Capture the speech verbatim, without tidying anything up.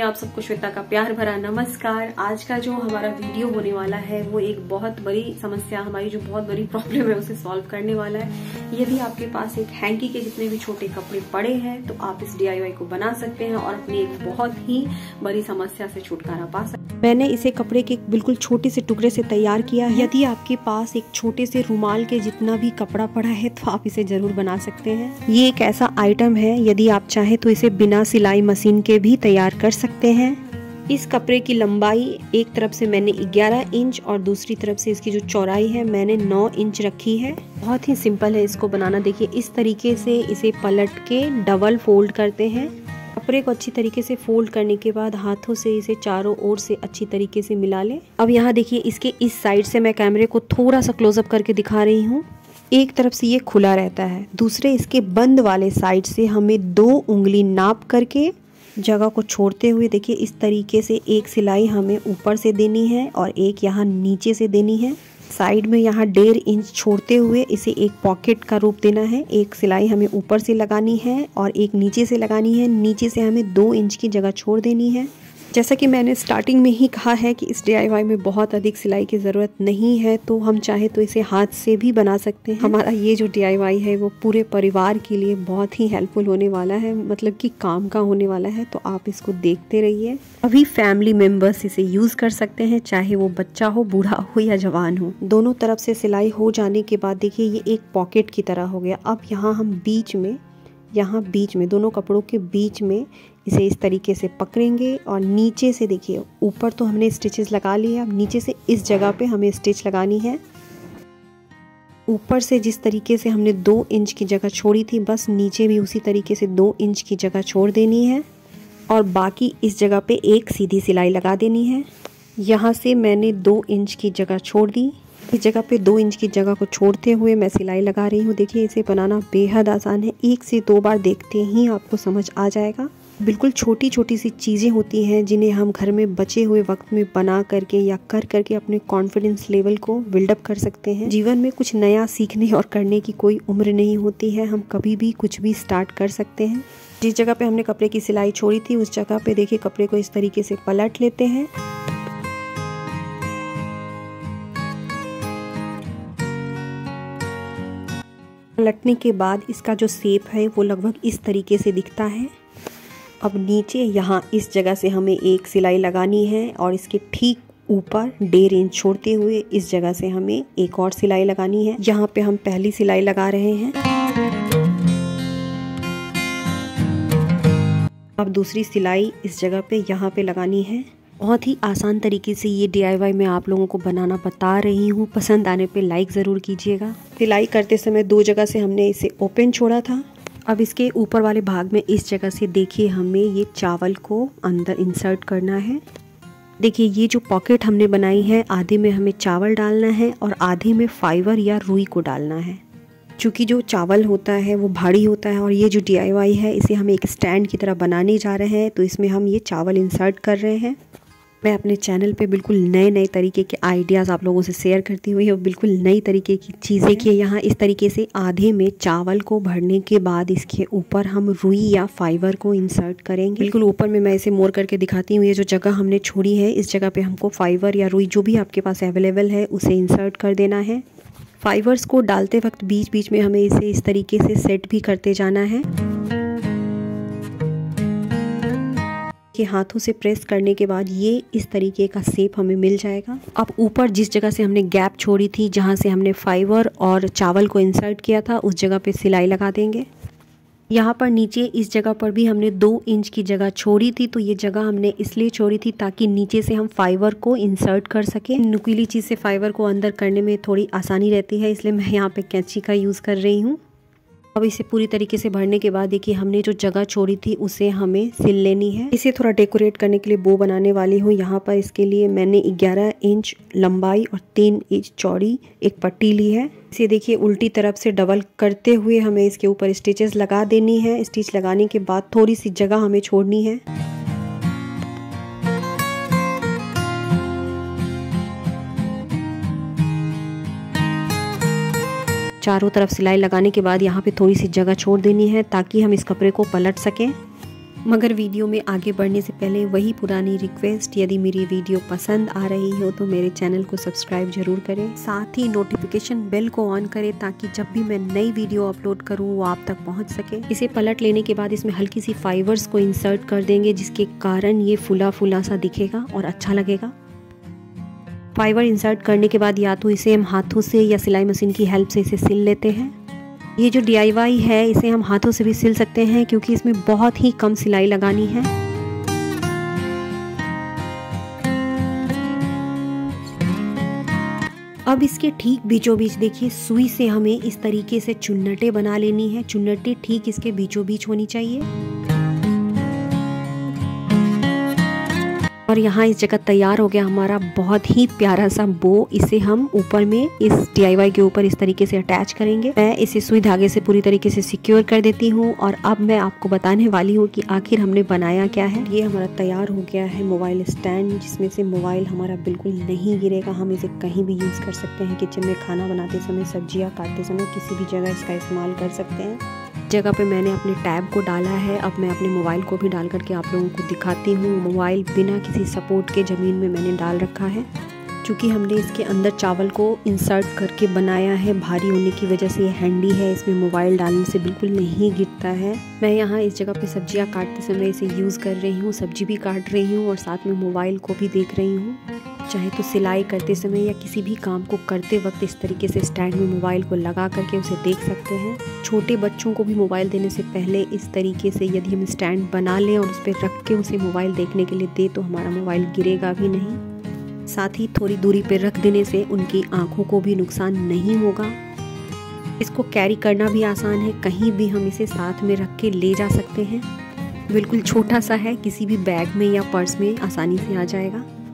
आप सबको श्वेता का प्यार भरा नमस्कार। आज का जो हमारा वीडियो होने वाला है वो एक बहुत बड़ी समस्या, हमारी जो बहुत बड़ी प्रॉब्लम है उसे सॉल्व करने वाला है। यदि आपके पास एक हैंकी के जितने भी छोटे कपड़े पड़े हैं तो आप इस डी आई वाई को बना सकते हैं और अपनी एक बहुत ही बड़ी समस्या से छुटकारा पा सकते हैं। मैंने इसे कपड़े के बिल्कुल छोटे से टुकड़े से तैयार किया है। यदि आपके पास एक छोटे से रुमाल के जितना भी कपड़ा पड़ा है तो आप इसे जरूर बना सकते हैं। ये एक ऐसा आइटम है, यदि आप चाहें तो इसे बिना सिलाई मशीन के भी तैयार कर सकते हैं। इस कपड़े की लंबाई एक तरफ से मैंने ग्यारह इंच और दूसरी तरफ से इसकी जो चौड़ाई है मैंने नौ इंच रखी है। बहुत ही सिंपल है इसको बनाना। देखिए इस तरीके से इसे पलट के डबल फोल्ड करते हैं। कपड़े को अच्छी तरीके से फोल्ड करने के बाद हाथों से इसे चारों ओर से अच्छी तरीके से मिला लें। अब यहाँ देखिए इसके इस साइड से मैं कैमरे को थोड़ा सा क्लोजअप करके दिखा रही हूँ। एक तरफ से ये खुला रहता है, दूसरे इसके बंद वाले साइड से हमें दो उंगली नाप करके जगह को छोड़ते हुए देखिए इस तरीके से एक सिलाई हमें ऊपर से देनी है और एक यहाँ नीचे से देनी है। साइड में यहाँ डेढ़ इंच छोड़ते हुए इसे एक पॉकेट का रूप देना है। एक सिलाई हमें ऊपर से लगानी है और एक नीचे से लगानी है। नीचे से हमें दो इंच की जगह छोड़ देनी है। जैसा कि मैंने स्टार्टिंग में ही कहा है कि इस डी आई वाई में बहुत अधिक सिलाई की ज़रूरत नहीं है, तो हम चाहे तो इसे हाथ से भी बना सकते हैं। हमारा ये जो डी आई वाई है वो पूरे परिवार के लिए बहुत ही हेल्पफुल होने वाला है, मतलब कि काम का होने वाला है। तो आप इसको देखते रहिए। अभी फैमिली मेम्बर्स इसे यूज़ कर सकते हैं, चाहे वो बच्चा हो, बूढ़ा हो या जवान हो। दोनों तरफ से सिलाई हो जाने के बाद देखिए ये एक पॉकेट की तरह हो गया। अब यहाँ हम बीच में यहाँ बीच में दोनों कपड़ों के बीच में इसे इस तरीके से पकड़ेंगे और नीचे से देखिए ऊपर तो हमने स्टिचेस लगा लिए, अब नीचे से इस जगह पे हमें स्टिच लगानी है। ऊपर से जिस तरीके से हमने दो इंच की जगह छोड़ी थी, बस नीचे भी उसी तरीके से दो इंच की जगह छोड़ देनी है और बाकी इस जगह पे एक सीधी सिलाई लगा देनी है। यहाँ से मैंने दो इंच की जगह छोड़ दी। इस जगह पे दो इंच की जगह को छोड़ते हुए मैं सिलाई लगा रही हूँ। देखिए इसे बनाना बेहद आसान है, एक से दो बार देखते ही आपको समझ आ जाएगा। बिल्कुल छोटी छोटी सी चीज़ें होती हैं जिन्हें हम घर में बचे हुए वक्त में बना करके या कर करके अपने कॉन्फिडेंस लेवल को बिल्डअप कर सकते हैं। जीवन में कुछ नया सीखने और करने की कोई उम्र नहीं होती है, हम कभी भी कुछ भी स्टार्ट कर सकते हैं। जिस जगह पे हमने कपड़े की सिलाई छोड़ी थी उस जगह पे देखिए कपड़े को इस तरीके से पलट लेते हैं। पलटने के बाद इसका जो शेप है वो लगभग इस तरीके से दिखता है। अब नीचे यहाँ इस जगह से हमें एक सिलाई लगानी है और इसके ठीक ऊपर डेढ़ इंच छोड़ते हुए इस जगह से हमें एक और सिलाई लगानी है। यहाँ पे हम पहली सिलाई लगा रहे हैं। अब दूसरी सिलाई इस जगह पे यहाँ पे लगानी है। बहुत ही आसान तरीके से ये डी आई वाई मैं आप लोगों को बनाना बता रही हूँ। पसंद आने पे लाइक ज़रूर कीजिएगा। सिलाई करते समय दो जगह से हमने इसे ओपन छोड़ा था। अब इसके ऊपर वाले भाग में इस जगह से देखिए हमें ये चावल को अंदर इंसर्ट करना है। देखिए ये जो पॉकेट हमने बनाई है, आधे में हमें चावल डालना है और आधे में फाइबर या रुई को डालना है। चूँकि जो चावल होता है वो भारी होता है और ये जो डी आई वाई है इसे हम एक स्टैंड की तरह बनाने जा रहे हैं, तो इसमें हम ये चावल इंसर्ट कर रहे हैं। मैं अपने चैनल पे बिल्कुल नए नए तरीके के आइडियाज़ आप लोगों से शेयर करती हुई और बिल्कुल नई तरीके की चीज़ें। देखिए यहाँ इस तरीके से आधे में चावल को भरने के बाद इसके ऊपर हम रुई या फाइबर को इंसर्ट करेंगे। बिल्कुल ऊपर में मैं इसे मोड़ करके दिखाती हूँ। ये जो जगह हमने छोड़ी है इस जगह पे हमको फाइबर या रुई जो भी आपके पास अवेलेबल है उसे इंसर्ट कर देना है। फाइबर्स को डालते वक्त बीच बीच में हमें इसे इस तरीके से सेट भी करते जाना है कि हाथों से प्रेस करने के बाद ये इस तरीके का शेप हमें मिल जाएगा। अब ऊपर जिस जगह से हमने गैप छोड़ी थी, जहाँ से हमने फाइबर और चावल को इंसर्ट किया था, उस जगह पे सिलाई लगा देंगे। यहाँ पर नीचे इस जगह पर भी हमने दो इंच की जगह छोड़ी थी, तो ये जगह हमने इसलिए छोड़ी थी ताकि नीचे से हम फाइबर को इंसर्ट कर सकें। नुकीली चीज़ से फाइबर को अंदर करने में थोड़ी आसानी रहती है, इसलिए मैं यहाँ पे कैंची का यूज़ कर रही हूँ। अब इसे पूरी तरीके से भरने के बाद देखिए हमने जो जगह छोड़ी थी उसे हमें सिल लेनी है। इसे थोड़ा डेकोरेट करने के लिए बो बनाने वाली हूँ। यहाँ पर इसके लिए मैंने ग्यारह इंच लंबाई और तीन इंच चौड़ी एक पट्टी ली है। इसे देखिए उल्टी तरफ से डबल करते हुए हमें इसके ऊपर स्टिचेस लगा देनी है। स्टिच लगाने के बाद थोड़ी सी जगह हमें छोड़नी है। चारों तरफ सिलाई लगाने के बाद यहाँ पे थोड़ी सी जगह छोड़ देनी है ताकि हम इस कपड़े को पलट सकें। मगर वीडियो में आगे बढ़ने से पहले वही पुरानी रिक्वेस्ट, यदि मेरी वीडियो पसंद आ रही हो तो मेरे चैनल को सब्सक्राइब जरूर करें, साथ ही नोटिफिकेशन बेल को ऑन करें ताकि जब भी मैं नई वीडियो अपलोड करूं वो आप तक पहुंच सके। इसे पलट लेने के बाद इसमें हल्की सी फाइबर्स को इंसर्ट कर देंगे, जिसके कारण ये फुला फुला सा दिखेगा और अच्छा लगेगा। फाइबर इंसर्ट करने के बाद या तो इसे हम हाथों से या सिलाई मशीन की हेल्प से इसे सिल लेते हैं। ये जो डी आई वाई है इसे हम हाथों से भी सिल सकते हैं क्योंकि इसमें बहुत ही कम सिलाई लगानी है। अब इसके ठीक बीचों बीच देखिए, सुई से हमें इस तरीके से चुन्नटें बना लेनी है। चुन्नटें ठीक इसके बीचों बीच होनी चाहिए। और यहाँ इस जगह तैयार हो गया हमारा बहुत ही प्यारा सा बो। इसे हम ऊपर में इस डी आई वाई के ऊपर इस तरीके से अटैच करेंगे। मैं इसे सुई धागे से पूरी तरीके से सिक्योर कर देती हूँ और अब मैं आपको बताने वाली हूँ कि आखिर हमने बनाया क्या है। ये हमारा तैयार हो गया है मोबाइल स्टैंड, जिसमें से मोबाइल हमारा बिल्कुल नहीं गिरेगा। हम इसे कहीं भी यूज़ कर सकते हैं। किचन में खाना बनाते समय, सब्जियाँ काटते समय, किसी भी जगह इसका इस्तेमाल कर सकते हैं। जगह पे मैंने अपने टैब को डाला है। अब मैं अपने मोबाइल को भी डाल करके आप लोगों को दिखाती हूँ। मोबाइल बिना किसी सपोर्ट के ज़मीन में मैंने डाल रखा है। क्योंकि हमने इसके अंदर चावल को इंसर्ट करके बनाया है, भारी होने की वजह से ये हैंडी है। इसमें मोबाइल डालने से बिल्कुल नहीं गिरता है। मैं यहाँ इस जगह पे सब्जियाँ काटते समय इसे यूज़ कर रही हूँ। सब्जी भी काट रही हूँ और साथ में मोबाइल को भी देख रही हूँ। चाहे तो सिलाई करते समय या किसी भी काम को करते वक्त इस तरीके से स्टैंड में मोबाइल को लगा करके उसे देख सकते हैं। छोटे बच्चों को भी मोबाइल देने से पहले इस तरीके से यदि हम स्टैंड बना लें और उस पर रख के उसे मोबाइल देखने के लिए दे तो हमारा मोबाइल गिरेगा भी नहीं। साथ ही थोड़ी दूरी पर रख देने से उनकी आँखों को भी नुकसान नहीं होगा। इसको कैरी करना भी आसान है, कहीं भी हम इसे साथ में रख के ले जा सकते हैं। बिल्कुल छोटा सा है, किसी भी बैग में या पर्स में आसानी से आ जाएगा।